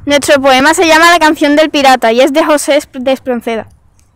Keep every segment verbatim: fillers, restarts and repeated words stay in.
Nuestro poema se llama La canción del pirata y es de José de Espronceda.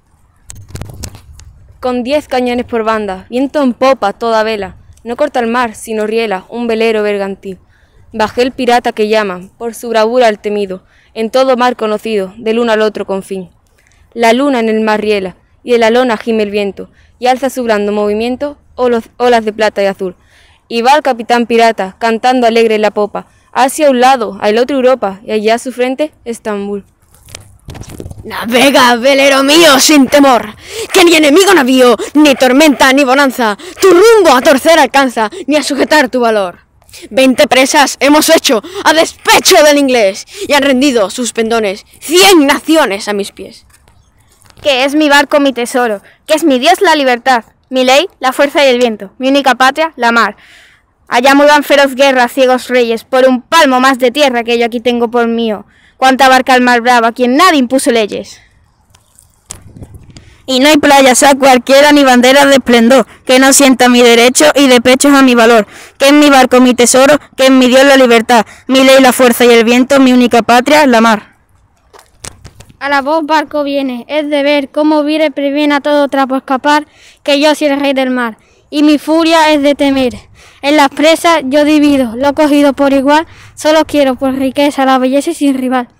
Con diez cañones por banda, viento en popa, toda vela, no corta el mar, sino riela, un velero bergantín. Bajé el pirata que llaman, por su bravura el temido, en todo mar conocido, del uno al otro confín. La luna en el mar riela, y de la lona gime el viento, y alza su blando movimiento, olas de plata y azul. Y va el capitán pirata, cantando alegre en la popa, hacia un lado, al otro Europa, y allá a su frente, Estambul. Navega, velero mío, sin temor, que ni enemigo navío, ni tormenta, ni bonanza, tu rumbo a torcer alcanza, ni a sujetar tu valor. Veinte presas hemos hecho a despecho del inglés, y han rendido sus pendones cien naciones a mis pies. Que es mi barco mi tesoro, que es mi Dios la libertad, mi ley la fuerza y el viento, mi única patria la mar. Allá mudan feroz guerra ciegos reyes, por un palmo más de tierra que yo aquí tengo por mío. Cuánta abarca el mar bravo, a quien nadie impuso leyes. Y no hay playas a cualquiera ni banderas de esplendor, que no sienta mi derecho y de pechos a mi valor, que es mi barco mi tesoro, que es mi Dios la libertad, mi ley la fuerza y el viento, mi única patria la mar. A la voz barco viene, es de ver cómo vire previene a todo trapo escapar, que yo soy el rey del mar, y mi furia es de temer. En las presas yo divido, lo cogido por igual, solo quiero por riqueza la belleza y sin rival.